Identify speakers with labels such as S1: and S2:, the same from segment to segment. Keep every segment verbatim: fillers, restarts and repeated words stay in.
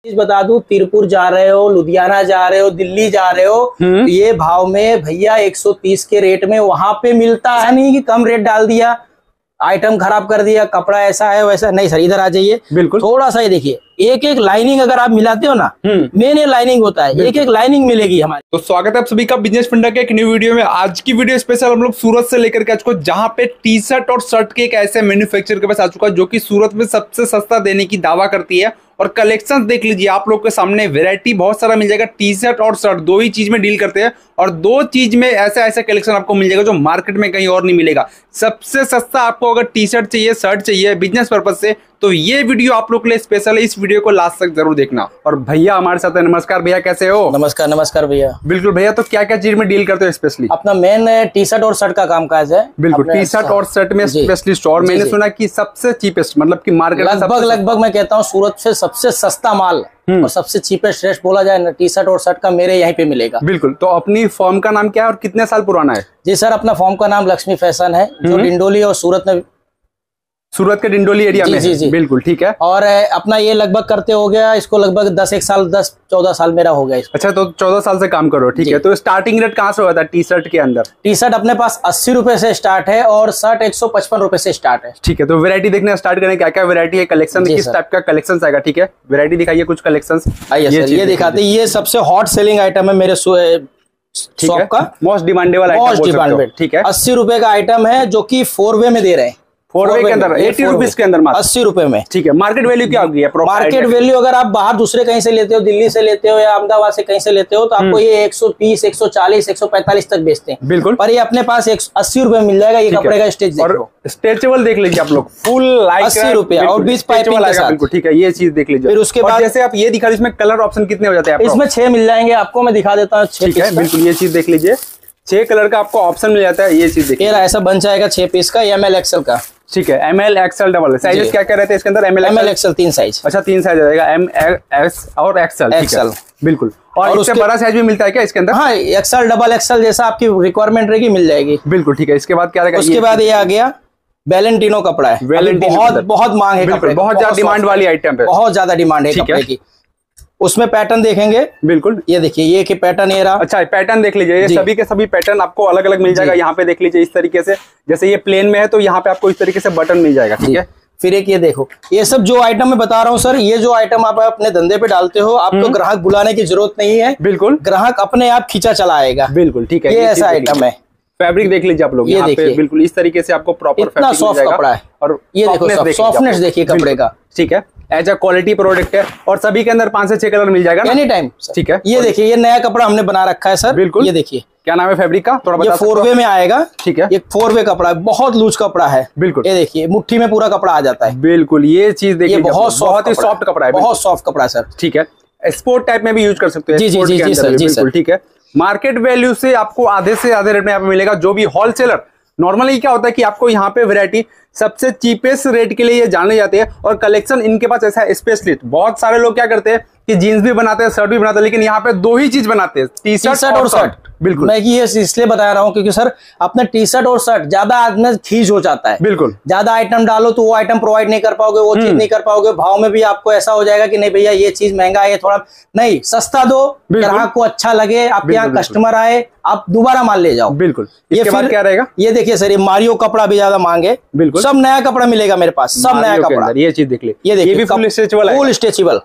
S1: चीज बता दूं, तिरुपुर जा रहे हो, लुधियाना जा रहे हो, दिल्ली जा रहे हो, तो ये भाव में भैया एक सौ तीस के रेट में वहां पे मिलता है। नहीं कि कम रेट डाल दिया, आइटम खराब कर दिया, कपड़ा ऐसा है वैसा नहीं सर। इधर आ जाइए, बिल्कुल थोड़ा सा ये देखिए, एक एक लाइनिंग अगर आप मिलाते हो ना, मेन ये लाइनिंग होता है, एक एक लाइनिंग मिलेगी हमारी।
S2: तो स्वागत है आप सभी का बिजनेस फंडा के एक न्यू वीडियो में। आज की वीडियो स्पेशल हम लोग सूरत से लेकर के आज को, जहां पे टी शर्ट और शर्ट के एक ऐसे मैन्युफैक्चरर के पास आ चुका है जो कि सूरत में सबसे सस्ता देने की दावा करती है। और कलेक्शन देख लीजिए आप लोग के सामने, वैरायटी बहुत सारा मिल जाएगा। टी शर्ट और शर्ट दो ही चीज में डील करते हैं और दो चीज में ऐसा ऐसा कलेक्शन आपको मिल जाएगा जो मार्केट में कहीं और नहीं मिलेगा। सबसे सस्ता आपको अगर टी शर्ट चाहिए, शर्ट चाहिए बिजनेस पर्पज से, तो ये वीडियो आप लोग के लिए स्पेशल है। इस वीडियो को लास्ट तक जरूर देखना। और भैया हमारे साथ है। नमस्कार भैया, कैसे हो?
S1: नमस्कार नमस्कार भैया।
S2: बिल्कुल भैया, तो क्या क्या चीज में डील करते हो स्पेशली?
S1: अपना मेन टी शर्ट और शर्ट का काम काज है।
S2: बिल्कुल, टी शर्ट और शर्ट में स्पेशलिस्ट। और मैंने सुना कि सबसे चीपेस्ट, मतलब कि मार्केट
S1: लगभग लगभग मैं कहता हूँ सूरत से सबसे सस्ता माल और सबसे चीपेस्ट रेट बोला जाए ना, टी शर्ट और शर्ट का मेरे यहीं पे मिलेगा।
S2: बिल्कुल। तो अपनी फॉर्म का नाम क्या है और कितने साल पुराना है?
S1: जी सर, अपना फॉर्म का नाम लक्ष्मी फैशन है, जो डिंडोली और सूरत में,
S2: सूरत के डिंडोली एरिया में
S1: जी, जी,
S2: बिल्कुल ठीक है।
S1: और अपना ये लगभग करते हो गया इसको लगभग दस एक साल दस चौदह साल मेरा हो गया।
S2: अच्छा, तो चौदह साल से काम करो, ठीक है। तो स्टार्टिंग रेट कहाँ से होता है टी शर्ट के अंदर?
S1: टी शर्ट अपने पास अस्सी रुपए से स्टार्ट है और शर्ट एक सौ पचपन रुपए से स्टार्ट है।
S2: ठीक है, तो वैरायटी देखने स्टार्ट करें, क्या क्या वैरायटी है, कलेक्शन किस टाइप का कलेक्शन आएगा? ठीक है, वैरायटी दिखाइए कुछ कलेक्शन।
S1: आइए सर, ये दिखाते हैं। ये सबसे हॉट सेलिंग आइटम है मेरे शॉप का,
S2: मोस्ट डिमांडेबल आइटम। ठीक है,
S1: अस्सी रुपए का आइटम है जो की फोर वे में दे रहे हैं।
S2: फोर वे के अंदर अस्सी रुपीस के अंदर
S1: अस्सी रुपए में।
S2: ठीक है, मार्केट वैल्यू क्या होगी?
S1: मार्केट वैल्यू अगर आप बाहर दूसरे कहीं से लेते हो, दिल्ली से लेते हो या अहमदाबाद से कहीं से लेते हो, तो आपको ये एक सौ तीस, एक सौ चालीस, एक सौ पैंतालीस तक बेचते हैं।
S2: बिल्कुल।
S1: पर ये अपने पास अस्सी रुपए मिल जाएगा। ये कपड़े का स्टेज
S2: और स्ट्रेचेबल देख लीजिए आप लोग, फुल
S1: अस्सी रुपए और बीस पाइपिंग के साथ।
S2: बिल्कुल ठीक है, ये चीज देख लीजिए।
S1: फिर उसके बाद
S2: जैसे आप ये दिखा, इसमें कलर ऑप्शन कितने हो जाते हैं?
S1: इसमें छह मिल जाएंगे आपको, मैं दिखा देता हूँ।
S2: ठीक है, बिल्कुल ये चीज देख लीजिए, छह कलर का आपको ऑप्शन मिल जाता है। ये चीज देखिए,
S1: ऐसा बन जाएगा छह पीस का, एम एल एक्सएल का।
S2: ठीक है, M L XL double sizes क्या क्या रहते हैं इसके अंदर? M L
S1: M L XL तीन साइज।
S2: अच्छा, तीन साइज रहेगा, एम एस और एक्सएल। एक्सएल बिल्कुल। और, और उससे बड़ा साइज भी मिलता है क्या इसके अंदर?
S1: हाँ, एक्सएल डबल एक्सएल जैसा आपकी रिक्वायरमेंट रहेगी मिल जाएगी।
S2: बिल्कुल ठीक है। इसके बाद क्या रहेगा?
S1: उसके बाद ये आ गया वैलेंटिनो कपड़ा है। वैलेंटिनो बहुत बहुत मांग है कपड़े,
S2: बहुत ज्यादा डिमांड वाली आइटम है,
S1: बहुत ज्यादा डिमांड है कपड़े की। उसमें पैटर्न देखेंगे, बिल्कुल ये देखिए, ये कि पैटर्न ये रहा।
S2: अच्छा, पैटर्न देख लीजिए, ये सभी के सभी पैटर्न आपको अलग अलग मिल जाएगा। यहाँ पे देख लीजिए इस तरीके से, जैसे ये प्लेन में है तो यहाँ पे आपको इस तरीके से बटन मिल जाएगा। ठीक है,
S1: फिर एक ये देखो, ये सब जो आइटम मैं बता रहा हूँ सर, ये जो आइटम आप अपने धंधे पे डालते हो, आपको ग्राहक बुलाने की जरूरत नहीं है। बिल्कुल, ग्राहक अपने आप खींचा चला आएगा।
S2: बिल्कुल ठीक है,
S1: ये ऐसा आइटम है।
S2: फैब्रिक देख लीजिए आप लोग,
S1: ये देखिए
S2: बिल्कुल इस तरीके से आपको प्रॉपर
S1: इतना सॉफ्ट कपड़ा है। और ये देखो सॉफ्टनेस देखिए कपड़े का।
S2: ठीक है, एज अ क्वालिटी प्रोडक्ट है और सभी के अंदर पांच से छह कलर मिल जाएगा
S1: एनी टाइम। ठीक है, ये देखिए, ये नया कपड़ा हमने बना रखा है सर। बिल्कुल, ये देखिए
S2: क्या नाम है फैब्रिक का, थोड़ा बता।
S1: फोर वे में आएगा।
S2: ठीक है,
S1: ये फोर वे कपड़ा है, बहुत लूज कपड़ा है।
S2: बिल्कुल,
S1: ये देखिए मुट्ठी में पूरा कपड़ा आ जाता है।
S2: बिल्कुल, ये चीज देखिए,
S1: बहुत
S2: बहुत ही सॉफ्ट कपड़ा है,
S1: बहुत सॉफ्ट कपड़ा सर।
S2: ठीक है, स्पोर्ट टाइप में भी यूज कर सकते हैं।
S1: जी जी जी सर, जी सर।
S2: ठीक है, मार्केट वैल्यू से आपको आधे से आधे रेट में यहाँ पे मिलेगा। जो भी होलसेलर, नॉर्मली क्या होता है कि आपको यहाँ पे वैरायटी सबसे चीपेस्ट रेट के लिए ये जाने जाते हैं और कलेक्शन इनके पास ऐसा है स्पेशलिस्ट। बहुत सारे लोग क्या करते हैं कि जीन्स भी बनाते हैं, शर्ट भी बनाते हैं, लेकिन यहाँ पे दो ही चीज बनाते हैं, टी शर्ट और शर्ट। बिल्कुल,
S1: मैं ये इसलिए बता रहा हूँ क्योंकि सर अपना टी शर्ट और शर्ट ज्यादा आदमी खींच हो जाता है।
S2: बिल्कुल,
S1: ज्यादा आइटम डालो तो वो आइटम प्रोवाइड नहीं कर पाओगे, वो चीज नहीं कर पाओगे। भाव में भी आपको ऐसा हो जाएगा कि नहीं भैया ये चीज महंगा है, थोड़ा नहीं सस्ता दो, ग्राहक को अच्छा लगे, आपके यहाँ कस्टमर आए, आप दोबारा माल ले जाओ।
S2: बिल्कुल।
S1: ये
S2: फिर क्या रहेगा?
S1: ये देखिए सर, ये मारियो कपड़ा भी ज्यादा मांगे। बिल्कुल, सब नया कपड़ा मिलेगा मेरे पास, सब नया कपड़ा।
S2: ये चीज देख लीजिए,
S1: ये देखिए
S2: फुल स्ट्रेचेबल,
S1: फुल स्ट्रेचेबल।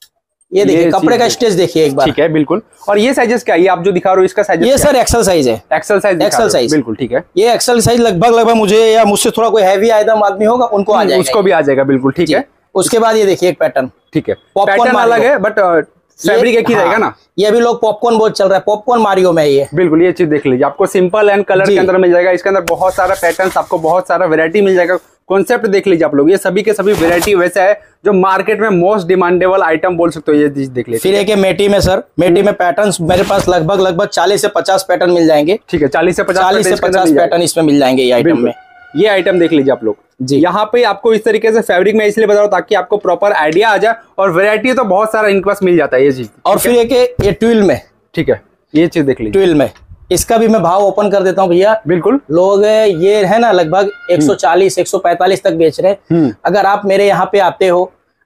S1: ये देखिए कपड़े का स्टेज देखिए एक बार।
S2: ठीक है, बिल्कुल। और ये साइजेस क्या है, ये आप जो दिखा रहे हो इसका साइज?
S1: ये सर एक्सेल साइज है।
S2: एक्सेल साइज,
S1: एक्सेल साइज,
S2: बिल्कुल ठीक है।
S1: ये एक्सेल साइज लगभग लगभग मुझे या मुझसे थोड़ा कोई हैवी आइटम आदमी होगा उनको आ जाएगा,
S2: उसको भी आ जाएगा। बिल्कुल ठीक है।
S1: उसके बाद ये देखिए एक पैटर्न।
S2: ठीक है, पैटर्न अलग है बट फैब्रिक एक ही रहेगा ना।
S1: ये अभी लोग पॉपकॉर्न बहुत चल रहा है, पॉपकॉर्न मारियो में ये।
S2: बिल्कुल, ये चीज देख लीजिए, आपको सिंपल एंड कलर के अंदर मिल जाएगा। इसके अंदर बहुत सारा पैटर्न्स, आपको बहुत सारा वैरायटी मिल जाएगा। कॉन्सेप्ट देख लीजिए आप लोग, ये सभी के सभी वैरायटी वैसा है जो मार्केट में मोस्ट डिमांडेबल आइटम बोल सकते हो। ये चीज देख लीजिए।
S1: फिर एक मेटी में सर, मेटी में पैटर्न्स मेरे पास लगभग लगभग चालीस से पचास पैटर्न मिल जाएंगे।
S2: ठीक है, चालीस से पचास
S1: चालीस से पचास पैटर्न इसमें मिल जाएंगे ये आइटम में।
S2: ये आइटम देख लीजिए आप लोग जी। यहाँ पे आपको इस तरीके से फैब्रिक में इसलिए बता रहा हूँ ताकि आपको प्रॉपर आइडिया आ जाए। और वैरायटी तो बहुत सारा इनके पास मिल जाता है ये चीज।
S1: और फिर एक ये ट्विल में।
S2: ठीक है, ये चीज देख लीजिए,
S1: ट्विल में इसका भी मैं भाव ओपन कर देता हूँ भैया।
S2: बिल्कुल,
S1: लोग ये है ना लगभग एक सौ चालीस एक सौ पैंतालीस तक बेच रहे हैं। अगर आप मेरे यहाँ पे आते हो,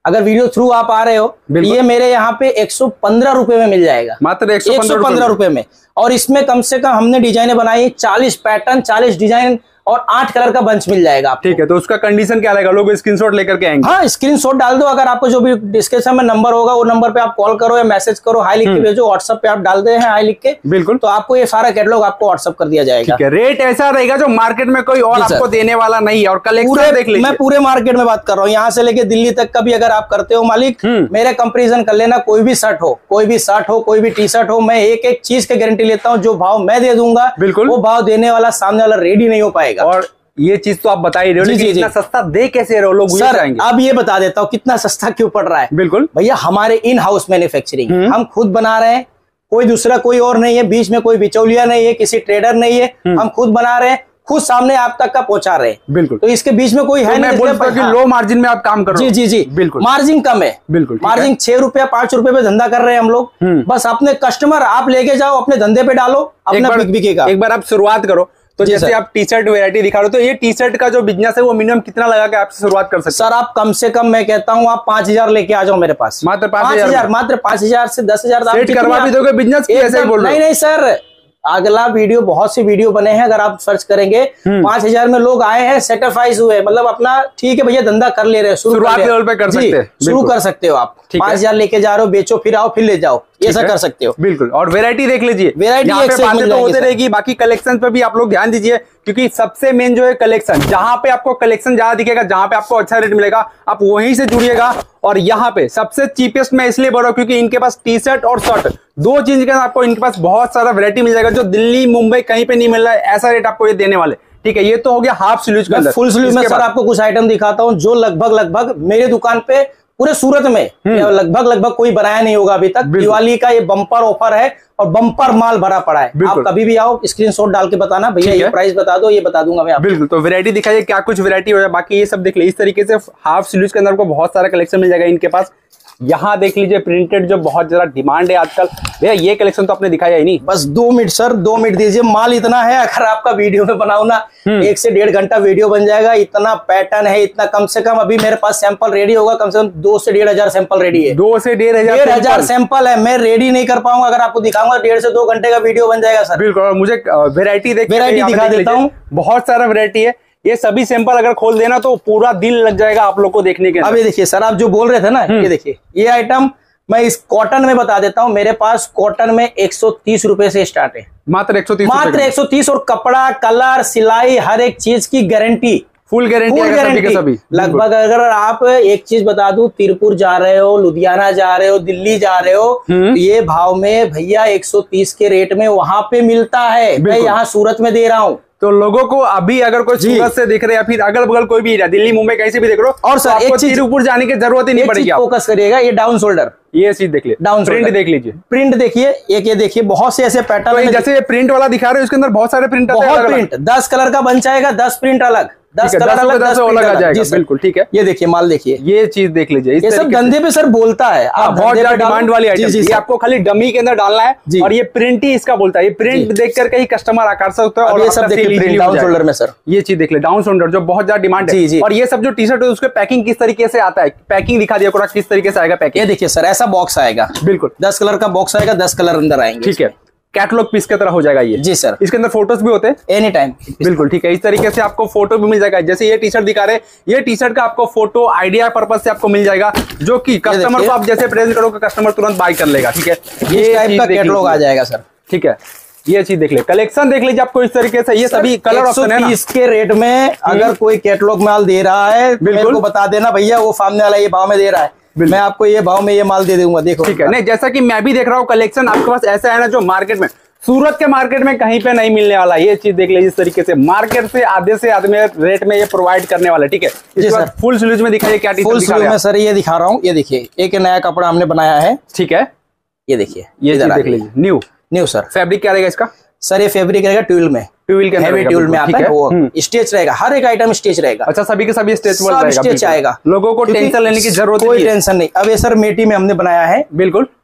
S1: अगर वीडियो थ्रू आप आ रहे हो, ये मेरे यहाँ पे एक सौ पंद्रह रुपए में मिल जाएगा,
S2: मात्र एक सौ
S1: पंद्रह रुपए में। और इसमें कम से कम हमने डिजाइने बनाई चालीस पैटर्न, चालीस डिजाइन और आठ कलर का बंच मिल जाएगा आपको।
S2: ठीक है, तो उसका कंडीशन क्या रहेगा? लोग स्क्रीनशॉट लेकर के आएंगे।
S1: हाँ, स्क्रीनशॉट डाल दो। अगर आपको जो भी डिस्क्रिप्शन में नंबर होगा वो नंबर पे आप कॉल करो या मैसेज करो, हाई लिख के भेजो। व्हाट्सएप पे आप डाल दे हैं हाई लिख के,
S2: बिल्कुल,
S1: तो आपको ये सारा कैटलॉग आपको व्हाट्सएप कर दिया जाएगा।
S2: ठीक है, रेट ऐसा रहेगा जो मार्केट में कोई और आपको देने वाला नहीं है। और कलेक्शन देख लीजिए,
S1: मैं पूरे मार्केट में बात कर रहा हूँ, यहाँ से लेके दिल्ली तक का भी अगर आप करते हो मालिक, मेरे कंपेरिजन कर लेना। कोई भी शर्ट हो, कोई भी शर्ट हो, कोई भी टी शर्ट हो, मैं एक एक चीज की गारंटी लेता हूँ। जो भाव मैं दे दूंगा, बिल्कुल वो भाव देने वाला सामने वाला रेडी नहीं हो पाएगा।
S2: और ये चीज तो आप बता ही रहे हो, लेकिन इतना सस्ता दे कैसे रहे हो लोग?
S1: सर अब ये बता देता हूँ कितना सस्ता क्यों पड़ रहा है।
S2: बिल्कुल
S1: भैया, हमारे इन हाउस मैन्युफैक्चरिंग, हम खुद बना रहे हैं, कोई दूसरा कोई और नहीं है, बीच में कोई बिचौलिया नहीं है, किसी ट्रेडर नहीं है, हम खुद बना रहे हैं, खुद सामने आप तक का पहुंचा रहे हैं।
S2: बिल्कुल,
S1: तो इसके बीच में कोई
S2: तो
S1: है
S2: मैं
S1: नहीं।
S2: बोलता हूं कि लो मार्जिन में आप काम कर रहे हो।
S1: जी जी जी,
S2: बिल्कुल,
S1: मार्जिन कम है।
S2: बिल्कुल,
S1: मार्जिन छह रुपया पांच रुपए पे धंधा कर रहे हैं हम लोग। बस अपने कस्टमर आप लेके जाओ, अपने धंधे पे डालो, अपना बिक बिकेगा।
S2: एक बार आप शुरुआत करो। तो जैसे आप टी शर्ट वेरायटी दिखा रहे हो, तो ये टी शर्ट का जो बिजनेस है वो मिनिमम कितना लगा के आपसे शुरुआत कर सकते?
S1: सर आप कम से कम मैं कहता हूँ आप पांच हजार लेके आ जाओ मेरे पास।
S2: मात्र पांच
S1: हजार मात्र पांच हजार से दस हजार
S2: सेट करवा भी दोगे बिजनेस की? ऐसे ही बोल रहे हो?
S1: नहीं नहीं सर, अगला वीडियो, बहुत सी वीडियो बने हैं, अगर आप सर्च करेंगे पांच हजार में लोग आए हैं, सेटिस्फाइज हुए, मतलब अपना ठीक है भैया धंधा कर ले रहे हो,
S2: शुरुआत लेवल पे कर सकते हैं,
S1: शुरू कर सकते हो आप। पांच हजार लेके जा रहे हो, बेचो फिर आओ फिर ले जाओ, ऐसा कर सकते हो।
S2: बिल्कुल, और वेरायटी देख लीजिए,
S1: वेरायटी
S2: तो होते रहेगी। बाकी कलेक्शन पे भी आप लोग ध्यान दीजिए, क्योंकि सबसे मेन जो है कलेक्शन, जहां पे आपको कलेक्शन ज्यादा दिखेगा, जहां पे आपको अच्छा रेट मिलेगा, आप वहीं से जुड़िएगा। और यहाँ पे सबसे चीपेस्ट मैं इसलिए बोल रहा हूँ क्योंकि इनके पास टी शर्ट और शर्ट दो चीज के आपको इनके पास बहुत सारा वैरायटी मिल जाएगा, जो दिल्ली मुंबई कहीं पे नहीं मिल रहा है। ऐसा रेट आपको ये देने वाले। ठीक है, ये तो हो गया हाफ स्लीव्स के अंदर।
S1: फुल स्लीव में सर आपको कुछ आइटम दिखाता हूँ जो लगभग लगभग मेरे दुकान पे पूरे सूरत में लगभग लगभग कोई बनाया नहीं होगा अभी तक। दिवाली का ये बम्पर ऑफर है और बम्पर माल भरा पड़ा है। आप कभी भी आओ, स्क्रीनशॉट डाल के बताना भैया ये प्राइस बता दो, ये बता दूंगा मैं आपको।
S2: बिल्कुल, तो वैरायटी दिखाइए क्या कुछ वैरायटी हो जाए। बाकी ये सब देख लीजिए, इस तरीके से हाफ स्लीव्स के अंदर आपको बहुत सारा कलेक्शन मिल जाएगा इनके पास। यहाँ देख लीजिए प्रिंटेड, जो बहुत ज्यादा डिमांड है आजकल। भैया ये कलेक्शन तो आपने दिखाया ही नहीं।
S1: बस दो मिनट सर, दो मिनट दीजिए। माल इतना है, अगर आपका वीडियो में बनाओ ना, एक से डेढ़ घंटा वीडियो बन जाएगा। इतना पैटर्न है, इतना कम से कम अभी मेरे पास सैंपल रेडी होगा, कम से कम दो से डेढ़ हजार सैंपल रेडी है।
S2: दो से डेढ़ हजार
S1: डेढ़ हजार सैंपल है, मैं रेडी नहीं कर पाऊंगा। अगर आपको दिखाऊंगा डेढ़ से दो घंटे का वीडियो बन जाएगा सर।
S2: बिल्कुल, और मुझे वेरायटी देख
S1: वेरायटी दिखा देता हूँ,
S2: बहुत सारा वेरायटी है। ये सभी सैंपल अगर खोल देना तो पूरा दिन लग जाएगा आप लोग को देखने के।
S1: अब ये देखिए सर, आप जो बोल रहे थे ना, ये देखिए ये आइटम मैं इस कॉटन में बता देता हूं। मेरे पास कॉटन में एक सौ तीस रुपए से स्टार्ट है,
S2: मात्र एक सौ तीस,
S1: मात्र एक सौ तीस। और कपड़ा, कलर, सिलाई, हर एक चीज की guarantee,
S2: full guarantee,
S1: full guarantee सभी। लगभग अगर आप एक चीज बता दूं, तिरपुर जा रहे हो, लुधियाना जा रहे हो, दिल्ली जा रहे हो, तो ये भाव में भैया एक सौ तीस के रेट में वहां पे मिलता है। मैं यहाँ सूरत में दे रहा हूँ।
S2: तो लोगों को अभी अगर कोई सूरत से देख रहे या फिर अगल बगल कोई भी दिल्ली मुंबई कहीं से भी देख रहे हो, और सर आपको तिरुपुर जाने की जरूरत ही नहीं पड़ेगी।
S1: फोकस करिएगा, ये डाउन शोल्डर,
S2: ये चीज देख लीजिए,
S1: डाउन
S2: प्रिंट देख लीजिए,
S1: प्रिंट देखिए। एक ये देखिए, बहुत से ऐसे पैटर्न
S2: है, जैसे ये प्रिंट वाला दिखा रहे हो, इसके अंदर बहुत सारे प्रिंट,
S1: बहुत प्रिंट, दस कलर का बंच आएगा, दस प्रिंट अलग, दस कलर अलग, दस
S2: अलग आ जाएगा। बिल्कुल ठीक है,
S1: ये देखिए माल देखिए,
S2: ये चीज देख लीजिए।
S1: ये सब धंधे पे सर बोलता है, आप
S2: बहुत ज्यादा डिमांड वाली आइटम। ये आपको खाली डमी के अंदर डालना है, और ये प्रिंट ही इसका बोलता है। ये प्रिंट देख करके ही कस्टमर आकर्षित होता है। और
S1: ये सब देखिए डाउन शोल्डर में सर,
S2: ये चीज देख ले, डाउन शोल्डर जो बहुत ज्यादा डिमांड है। और ये सब जो टी शर्ट है उसके पैकिंग किस तरीके से आता है, पैकिंग दिखा दिया पूरा किस तरीके से आएगा पैकिंग।
S1: ये देखिए सर, ऐसा बॉक्स आएगा,
S2: बिल्कुल
S1: दस कलर का बॉक्स आएगा, दस कलर अंदर आएंगे।
S2: ठीक है, कैटलॉग पीस की तरह हो जाएगा ये।
S1: जी सर,
S2: इसके अंदर फोटोज भी होते हैं
S1: एनी टाइम।
S2: बिल्कुल ठीक है, इस तरीके से आपको फोटो भी मिल जाएगा। जैसे ये टी शर्ट दिखा रहे, ये टी शर्ट का आपको फोटो आइडिया पर्पज से आपको मिल जाएगा, जो कि कस्टमर को आप जैसे प्रेजेंट करोगे कस्टमर तुरंत बाय कर लेगा। ठीक है,
S1: ये टाइप का कैटलॉग आ जाएगा सर।
S2: ठीक है, ये चीज देख ले, कलेक्शन देख लीजिए आपको इस तरीके से। ये सभी कलर ऑप्शन है ना।
S1: इसके रेट में अगर कोई कैटलॉग माल दे रहा है, मेरे को बता देना भैया, वो सामने वाला ये भाव में दे रहा है, मैं आपको ये भाव में ये माल दे दूंगा। देखो
S2: ठीक है, नहीं जैसा कि मैं भी देख रहा हूँ कलेक्शन आपके पास ऐसा है ना, जो मार्केट में, सूरत के मार्केट में कहीं पे नहीं मिलने वाला। ये चीज देख लीजिए, इस तरीके से मार्केट से आधे से आधे रेट में ये प्रोवाइड करने वाला। ठीक है, इसके बाद फुल स्लीव्स में दिखाइए क्या टी शर्ट दिखा रहे हैं।
S1: सर ये दिखा रहा हूँ, ये देखिए एक नया कपड़ा हमने बनाया है।
S2: ठीक है,
S1: ये देखिए,
S2: ये देख लीजिए, न्यू
S1: न्यू सर।
S2: फैब्रिक क्या रहेगा इसका?
S1: सर ये फैब्रिक रहेगा ट्यूल में,
S2: ट्यूल के
S1: हैवी ट्यूल में आता है, वो स्टिच रहेगा, हर एक आइटम स्टिच रहेगा।
S2: अच्छा, सभी के सभी स्ट्रेचेबल रहेगा,
S1: स्टिच आएगा,
S2: लोगों को टेंशन लेने की जरूरत
S1: कोई टेंशन नहीं। अब ये सर मेटी में हमने बनाया है।
S2: बिल्कुल,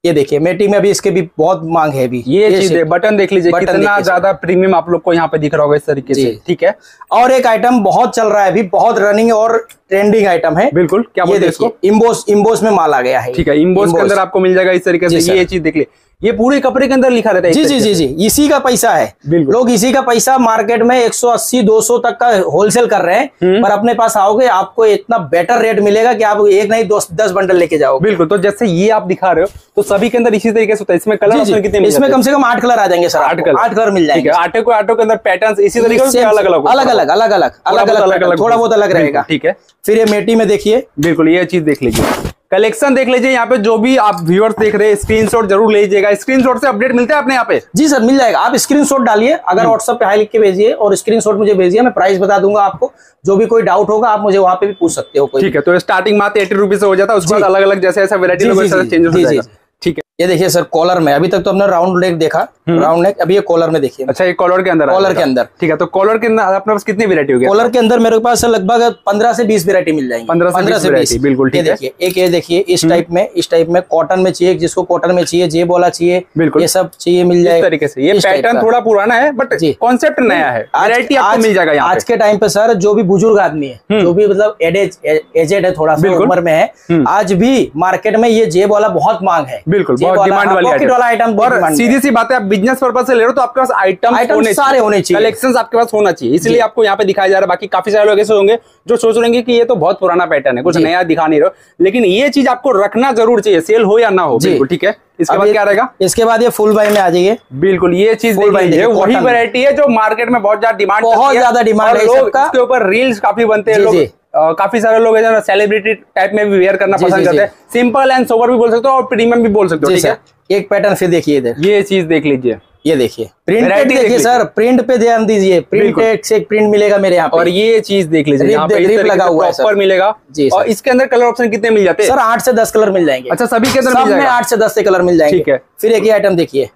S1: ये देखिए मेटी में अभी इसके भी बहुत मांग है अभी।
S2: ये चीज है, बटन देख लीजिए कितना ज्यादा प्रीमियम आप लोग को यहाँ पे दिख रहा होगा इस तरीके से, ठीक है।
S1: और एक आइटम बहुत चल रहा है अभी, बहुत रनिंग और ट्रेंडिंग आइटम है।
S2: बिल्कुल, क्या बोलते हैं इसको?
S1: इम्बोस, इम्बोस में माल आ गया है,
S2: ठीक है। इम्बोस के अंदर आपको मिल जाएगा इस तरीके से। ये चीज देख ली, ये पूरे कपड़े के अंदर लिखा रहता है।
S1: जी जी जी जी इसी का पैसा है। लोग इसी का पैसा मार्केट में एक सौ अस्सी दो सौ तक का होलसेल कर रहे हैं, पर अपने पास आओगे आपको इतना बेटर रेट मिलेगा कि आप एक नहीं दो दस बंडल लेके जाओ।
S2: बिल्कुल, तो जैसे ये आप दिखा रहे हो तो सभी के अंदर इसी तरीके से होता है। इसमें कलर ऑप्शन कितने?
S1: इसमें कम से कम आठ कलर आ जाएंगे सर, आठ कलर आठ कलर मिल जाएंगे।
S2: आटे को आटो के अंदर पैटर्न इसी तरीके से अलग अलग
S1: अलग अलग अलग अलग अलग अलग अलग थोड़ा बहुत अलग रहेगा,
S2: ठीक है।
S1: फिर ये मेटी में देखिए,
S2: बिल्कुल ये चीज देख लीजिए, कलेक्शन देख लीजिए। यहाँ पे जो भी आप व्यूअर्स देख रहे हैं स्क्रीनशॉट जरूर लीजिएगा। स्क्रीनशॉट से अपडेट मिलता है अपने यहाँ पे?
S1: जी सर मिल जाएगा, आप स्क्रीनशॉट डालिए, अगर व्हाट्सएप पे हाई लिख के भेजिए और स्क्रीनशॉट मुझे भेजिए, मैं प्राइस बता दूंगा आपको। जो भी कोई डाउट होगा आप मुझे वहां पे भी पूछ सकते हो कोई,
S2: ठीक है। तो स्टार्टिंग मात्र एटी रुपीज से हो जाता है, उसके बाद अलग अलग जैसे ऐसा वेरायटी चेंज हो जाएगा, ठीक है।
S1: ये देखिए सर कॉलर में, अभी तक तो हमने राउंड नेक देखा, राउंड नेक, अभी ये कॉलर में देखिए।
S2: अच्छा, ये कॉलर के अंदर,
S1: कॉलर के अंदर,
S2: ठीक है। तो कॉलर के अंदर अपने पास कितनी वेरायटी होगी?
S1: कॉलर के अंदर मेरे पास लगभग पंद्रह से बीस वेरायटी मिल जाएंगी।
S2: पंद्रह से बीस, बिल्कुल ठीक है।
S1: एक ये देखिए इस टाइप में, इस टाइप में कॉटन में चाहिए, जिसको कॉटन में चाहिए, जे बोला चाहिए,
S2: बिल्कुल
S1: ये सब चाहिए मिल जाए।
S2: इस तरीके से ये पैटर्न थोड़ा पुराना है बट कॉन्सेप्ट नया है, वेरायटी आपको मिल जाएगा यहाँ।
S1: आज के टाइम पे सर जो भी बुजुर्ग आदमी है, जो भी मतलब एजेड है, थोड़ा सा उम्र में है, आज भी मार्केट में ये जे वाला बहुत मांग है।
S2: बिल्कुल, बहुत डिमांड वाली
S1: वाला आइटम।
S2: और सीधी सी बात है, आप बिजनेस पर्पस से ले रहे हो तो आपके पास आइटम होने
S1: सारे होने चाहिए,
S2: कलेक्शंस आपके पास होना चाहिए, इसलिए आपको यहाँ पे दिखाया जा रहा है। बाकी काफी सारे लोग ऐसे होंगे जो सोच रहे हैं कि ये तो बहुत पुराना पैटर्न है, कुछ नया दिखा नहीं रहे, लेकिन ये चीज आपको रखना जरूर चाहिए, सेल हो या ना हो। बिल्कुल ठीक है। इसके बाद क्या रहेगा?
S1: इसके बाद ये फुल बाई में आ जाइए।
S2: बिल्कुल, ये चीज वही वैरायटी है जो मार्केट में बहुत ज्यादा डिमांड,
S1: बहुत ज्यादा डिमांड है,
S2: लोग इसके ऊपर रील्स काफी बनते हैं, लोग काफी सारे लोग हैं सेलिब्रिटी टाइप में भी वेयर करना पसंद करते हैं। सिंपल एंड सोबर भी बोल सकते हो और प्रीमियम भी बोल सकते हो, ठीक है।
S1: एक पैटर्न फिर देखिए इधर,
S2: ये चीज देख लीजिए, ये
S1: देखिए प्रिंट देखिए सर, प्रिंट पे ध्यान दीजिए, प्रिंट से एक प्रिंट मिलेगा मेरे यहाँ पे।
S2: और ये चीज देख लीजिए, यहाँ पे इस लगा हुआ है, मिलेगा जी। और इसके अंदर कलर ऑप्शन कितने मिल जाते हैं
S1: सर? आठ से दस कलर मिल जाएंगे।
S2: अच्छा, सभी के अंदर
S1: सब में आठ से दस से कलर मिल जाएंगे, ठीक है। फिर एक ही आइटम देखिए,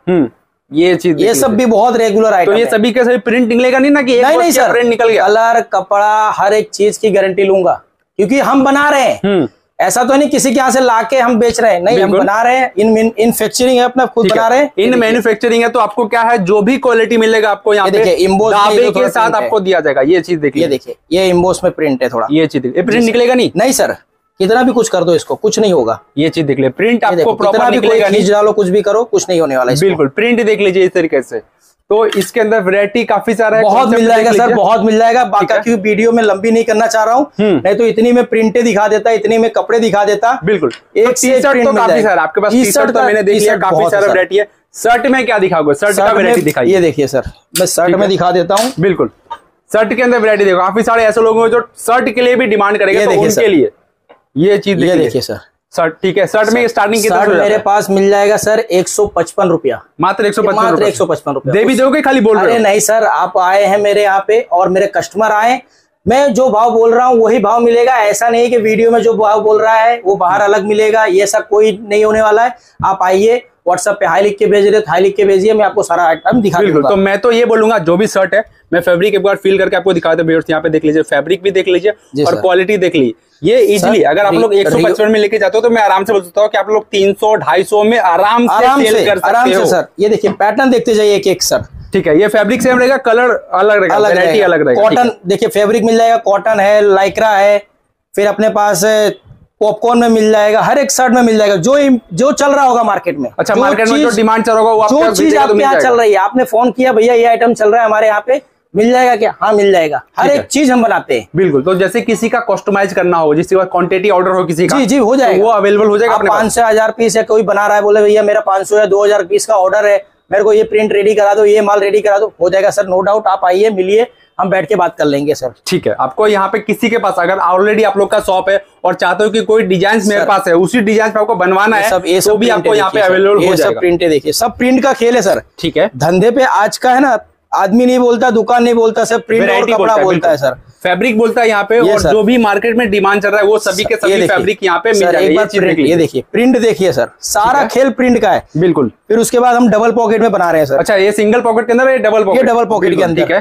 S2: ये चीज,
S1: ये सब भी बहुत रेगुलर आइटम।
S2: तो ये सभी के सभी प्रिंट निकलेगा नहीं ना कि
S1: नहीं नहीं सर,
S2: प्रिंट निकल गया?
S1: कलर, कपड़ा, हर एक चीज की गारंटी लूंगा, क्योंकि हम बना रहे हैं। ऐसा तो नहीं किसी के यहाँ से लाके हम बेच रहे हैं, नहीं, हम बना रहे हैं। इन मैन्युफैक्चरिंग है, अपना खुद बना रहे हैं।
S2: इन मैन्युफैक्चरिंग है तो आपको क्या है, जो भी क्वालिटी मिलेगा आपको यहाँ पे दावे के साथ आपको दिया जाएगा। ये चीज देखिए,
S1: ये देखिए, ये इम्बोस में प्रिंट है थोड़ा,
S2: ये चीज देखिए, प्रिंट निकलेगा नहीं?
S1: नहीं सर, कितना भी कुछ कर दो इसको, कुछ नहीं होगा।
S2: ये चीज देख ले, प्रिंट आपको
S1: प्रॉपर निकलेगा, खींच डालो, कुछ भी करो, कुछ नहीं होने वाला।
S2: बिल्कुल, प्रिंट देख लीजिए इस तरीके से। तो इसके अंदर वैरायटी काफी सारा है,
S1: बहुत मिल जाएगा सर, बहुत मिल जाएगा। बाकी वीडियो में लंबी नहीं करना चाह रहा हूँ, नहीं तो इतनी में प्रिंटें दिखा देता, इतनी में कपड़े दिखा देता।
S2: बिल्कुल,
S1: एक टी शर्ट
S2: तो काफी सारा आपके पास, टी शर्ट तो मैंने देख लिया, काफी सारा वैरायटी है। शर्ट में क्या दिखाओगे? शर्ट का वैरायटी दिखाइए।
S1: ये देखिए सर, मैं शर्ट में दिखा देता हूँ।
S2: बिल्कुल, शर्ट के अंदर वैरायटी देखो, काफी सारे ऐसे लोग हैं जो शर्ट के लिए भी डिमांड करेंगे, तो उनके लिए ये चीज
S1: देखिए सर।
S2: शर्ट ठीक है, शर्ट में स्टार्टिंग कितना
S1: मेरे पास मिल जाएगा सर? एक सौ पचपन रुपया,
S2: मात्र एक सौ पचपन
S1: मात्र एक सौ पचपन रुपया।
S2: दे भी दोगे, खाली बोल रहे हो?
S1: नहीं सर, आप आए हैं मेरे यहाँ पे और मेरे कस्टमर आए, मैं जो भाव बोल रहा हूँ वही भाव मिलेगा। ऐसा नहीं कि वीडियो में जो भाव बोल रहा है वो बाहर अलग मिलेगा, ये सब कोई नहीं होने वाला है। आप आइए, व्हाट्सएप पे हाई लिख के भेज रहे, हाई लिख के भेजिए, मैं आपको सारा आइटम दिखा दूंगा।
S2: तो मैं तो ये बोलूंगा, जो भी शर्ट है मैं फैब्रिक एक बार फील करके आपको दिखा दे। यहाँ पे देख लीजिए, फैब्रिक भी देख लीजिए और क्वालिटी देख लीजिए। ये इजीली अगर आप लोग एक सौ पचपन में लेके जाते हो तो मैं आराम से बोल सकता हूँ कि आप लोग तीन सौ ढाई सौ में आराम से
S1: आराम
S2: सेल
S1: से,
S2: कर सकते
S1: आराम
S2: हो।
S1: से सर, ये देखिए पैटर्न देखते जाइए एक एक सर,
S2: ठीक है। ये फैब्रिक सेम रहेगा, कलर अलग रहेगा, वैरायटी अलग रहेगा।
S1: कॉटन देखिए, फैब्रिक मिल जाएगा, कॉटन है, लाइक्रा है, फिर अपने पास पॉपकॉर्न में मिल जाएगा, हर एक शर्ट में मिल जाएगा, जो जो चल रहा होगा मार्केट में।
S2: अच्छा, मार्केट में जो डिमांड चल रहा होगा,
S1: जो चीज आपके यहाँ चल रही है, आपने फोन किया भैया ये आइटम चल रहा है हमारे यहाँ पे, मिल जाएगा क्या? हाँ मिल जाएगा, हर एक चीज हम बनाते हैं।
S2: बिल्कुल, तो जैसे किसी का कस्टमाइज करना हो, जिसके बाद क्वांटिटी ऑर्डर हो किसी का,
S1: जी जी हो जाएगा,
S2: तो वो अवेलेबल हो जाएगा।
S1: पांच सौ हजार पीस है, कोई बना रहा है, बोले भैया मेरा पांच सौ या दो हजार पीस का ऑर्डर है, मेरे को ये प्रिंट रेडी करा दो, ये माल रेडी करा दो, हो जाएगा सर, नो डाउट। आप आइए, मिलिए, हम बैठ के बात कर लेंगे सर।
S2: ठीक है। आपको यहाँ पे किसी के पास अगर ऑलरेडी आप लोग का शॉप है और चाहते हो कि कोई डिजाइन मेरे पास है, उसी डिजाइन पे आपको बनवाना है, सब ये सब भी आपको यहाँ पे अवेलेबल हो जाएगा।
S1: प्रिंटे देखिए, सब प्रिंट का खेल है सर।
S2: ठीक है।
S1: धंधे पे आज का है ना, आदमी नहीं बोलता, दुकान नहीं बोलता, सब प्रिंट और कपड़ा बोलता है सर,
S2: फैब्रिक बोलता है यहाँ पे। और जो भी मार्केट में डिमांड चल रहा है वो सभी के सभी फैब्रिक यहाँ पे मिल जाएगा।
S1: ये देखिए प्रिंट देखिए सर, सारा खेल प्रिंट का है।
S2: बिल्कुल।
S1: फिर उसके बाद हम डबल पॉकेट में बना रहे हैं सर।
S2: अच्छा, ये सिंगल पॉकेट के अंदर, ये डबल पॉकेट,
S1: डबल पॉकेट के अंदर, ठीक है।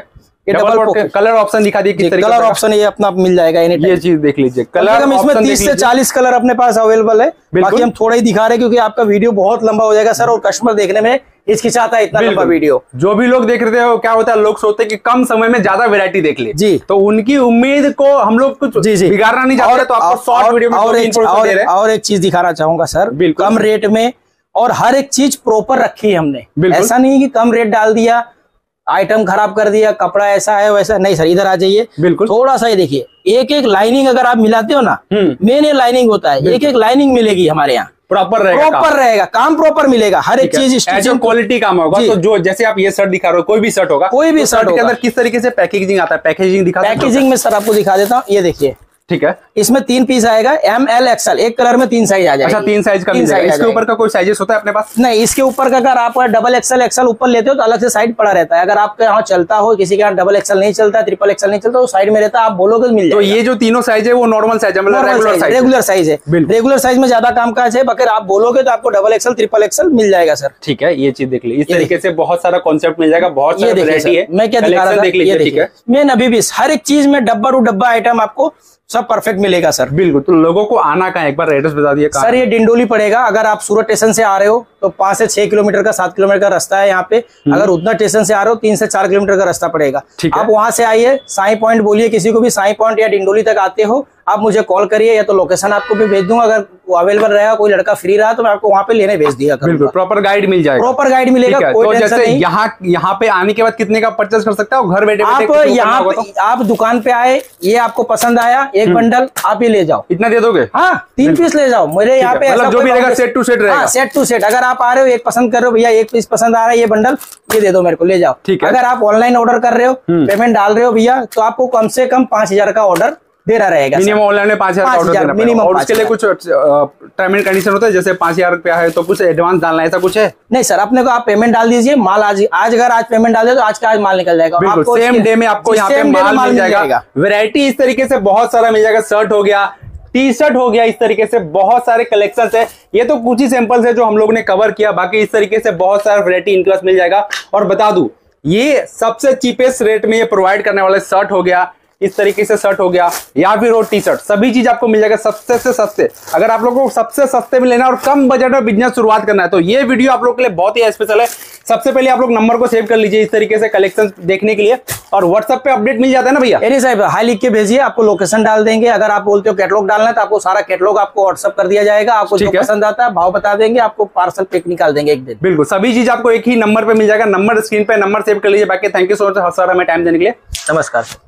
S1: ये
S2: डबल पॉकेट। कलर ऑप्शन दिखा दिए किस तरीके
S1: कलर ऑप्शन ये अपना मिल जाएगा।
S2: ये चीज देख लीजिए, कलर
S1: हम इसमें तीस से चालीस कलर अपने पास अवेलेबल है। बाकी हम थोड़ा ही दिखा रहे हैं क्योंकि आपका वीडियो बहुत लंबा हो जाएगा सर, और कस्टमर देखने में हिचकिचाता है इतना लंबा वीडियो।
S2: जो भी लोग देख रहे थे क्या होता है, लोग सोचते हैं कि कम समय में ज्यादा वैरायटी देख ले
S1: जी,
S2: तो उनकी उम्मीद को हम लोग कुछ
S1: जी जी
S2: बिगाड़ना नहीं चाहते। तो आपको शॉर्ट वीडियो में
S1: और
S2: एक,
S1: और, और एक चीज दिखाना चाहूंगा सर, कम रेट में, और हर एक चीज प्रॉपर रखी है हमने। ऐसा नहीं कि कम रेट डाल दिया, आइटम खराब कर दिया, कपड़ा ऐसा है वैसा नहीं सर। इधर आ जाइए, बिल्कुल थोड़ा सा ये देखिए, एक एक लाइनिंग अगर आप मिलाते हो ना, मेन ये लाइनिंग होता है, एक एक लाइनिंग मिलेगी हमारे यहाँ,
S2: प्रॉपर रहेगा,
S1: प्रॉपर रहेगा, काम प्रॉपर मिलेगा, हर एक चीज
S2: क्वालिटी काम होगा। तो जो जैसे आप ये शर्ट दिखा रहे हो, कोई भी शर्ट होगा,
S1: कोई भी शर्ट
S2: के अंदर किस तरीके से पैकेजिंग आता है, पैकेजिंग दिखा,
S1: पैकेजिंग में सर आपको दिखा देता हूँ। ये देखिए,
S2: ठीक है,
S1: इसमें तीन पीस आएगा, एम एल एक्सएल, एक कलर में तीन साइज आ जाएगा।
S2: अच्छा, तीन साइज का मिल जाएगा। इसके ऊपर का कोई साइजेस होता है अपने पास? नहीं,
S1: इसके ऊपर का अगर आप डबल एक्सएल एक्सएल ऊपर लेते हो तो अलग से साइड पड़ा रहता है। अगर आपके यहाँ चलता हो, किसी के यहाँ डबल एक्सएल नहीं चलता, ट्रिपल एक्सएल नहीं चलता, तो साइड में रहता है, आप बोलोगे मिल जाएगा।
S2: तो ये जो तीनों साइज है वो नॉर्मल साइज है, मतलब रेगुलर साइज,
S1: रेगुलर साइज है। रेगुलर साइज में ज्यादा काम काज है, अगर आप बोलोगे तो आपको डबल एक्सएल ट्रिपल एक्सएल मिल जाएगा सर।
S2: ठीक है, ये चीज देख ली, इस तरीके से बहुत सारा कॉन्सेप्ट मिल जाएगा, बहुत सारी वैरायटी है।
S1: मैं क्या दिखा रहा था, ये देखिए, मेन अभी भी हर एक चीज में डब्बा टू डब्बा आइटम आपको सब परफेक्ट मिलेगा सर।
S2: बिल्कुल। तो लोगों को आना कहाँ, एक बार एड्रेस बता दिए
S1: सर। ये डिंडोली पड़ेगा, अगर आप सूरत स्टेशन से आ रहे हो तो पांच से छह किलोमीटर का, सात किलोमीटर का रास्ता है यहाँ पे। अगर उतना स्टेशन से आ रहे हो, तीन से चार किलोमीटर का रास्ता पड़ेगा। आप वहां से आइए, साई पॉइंट बोलिए किसी को भी, साई पॉइंट या डिंडोली तक आते हो आप मुझे कॉल करिए, या तो लोकेशन आपको भी भेज दूंगा। अगर अवेलेबल रहेगा, कोई लड़का फ्री रहा तो मैं आपको वहाँ पे लेने भेज दिया।
S2: बिल्कुल, प्रॉपर गाइड मिल जाएगा,
S1: प्रॉपर गाइड मिलेगा।
S2: तो जैसे यहाँ यहाँ पे आने के बाद कितने का परचेस कर सकता है घर बैठे?
S1: आप यहाँ पे आप दुकान पे आए, ये आपको पसंद आया, एक बंडल आप ये ले जाओ।
S2: इतना दे दोगे?
S1: हाँ, तीन पीस ले जाओ मेरे यहाँ पे,
S2: मतलब जो भी रहेगा सेट टू सेट रहेगा।
S1: Set to set. अगर आप आ रहे हो, एक पसंद कर रहे हो, भैया एक पीस पसंद आ रहा है, ये बंडल ये दे दो मेरे को, ले जाओ। ठीक है। अगर आप ऑनलाइन ऑर्डर कर रहे हो, पेमेंट डाल रहे हो भैया, तो आपको कम से कम पांच हजार का ऑर्डर देना रहेगा।
S2: मिनिमम ऑनलाइन में पांच हजार मिनिमम, और उसके लिए कुछ टर्म एंड कंडीशन होता है, जैसे पांच हजार रुपया है तो कुछ एडवांस डालना है, ऐसा कुछ है?
S1: नहीं सर, अपने को आप पेमेंट डाल दीजिए, माल आज आज अगर आज पेमेंट डाल दे तो आज का आज माल निकल जाएगा।
S2: बिल्कुल, सेम डे में आपको यहाँ पे माल मिल जाएगा। वैरायटी इस तरीके से बहुत सारा मिल जाएगा। शर्ट हो गया, टी शर्ट हो गया, इस तरीके से बहुत सारे कलेक्शंस है। ये तो कुछ ही सैंपल्स है जो हम लोग ने कवर किया, बाकी इस तरीके से बहुत सारा वैरायटी इनके पास मिल जाएगा। और बता दूं, ये सबसे चीपेस्ट रेट में ये प्रोवाइड करने वाले शर्ट हो गया, इस तरीके से शर्ट हो गया, या फिर वो टी शर्ट, सभी चीज आपको मिल जाएगा सस्ते से सस्ते। अगर आप लोगों को सबसे सस्ते में लेना और कम बजट में बिजनेस शुरुआत करना है तो ये वीडियो आप लोग के लिए बहुत ही स्पेशल है। सबसे पहले आप लोग नंबर को सेव कर लीजिए इस तरीके से कलेक्शन देखने के लिए, और व्हाट्सएप पे अपडेट मिल जाता है ना भैया? नहीं साहब, हाई लिख के भेजिए, आपको लोकेशन डाल देंगे। अगर आप बोलते हो कैटलॉग डालना है तो आपको सारा कैटलॉग आपको व्हाट्सएप कर दिया जाएगा। आपको जो पसंद आता है भाव बता देंगे, आपको पार्सल पैक निकाल देंगे एक दिन। बिल्कुल, सभी चीज आपको एक ही नंबर पे मिल जाएगा। नंबर स्क्रीन पे, नंबर सेव कर लीजिए। बाकी thank you so much sir हमें टाइम देने के लिए।
S1: नमस्कार।